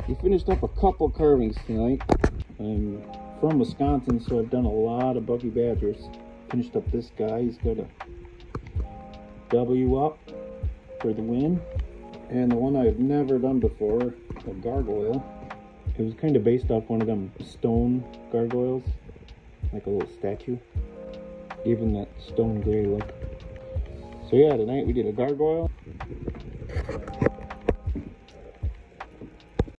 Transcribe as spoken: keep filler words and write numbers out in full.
We finished up a couple carvings tonight. I'm from Wisconsin, so I've done a lot of Bucky badgers. Finished up this guy. He's got a W up for the win. And the one I've never done before, a gargoyle. It was kind of based off one of them stone gargoyles, like a little statue. Gave him that stone gray look. So yeah, tonight we did a gargoyle.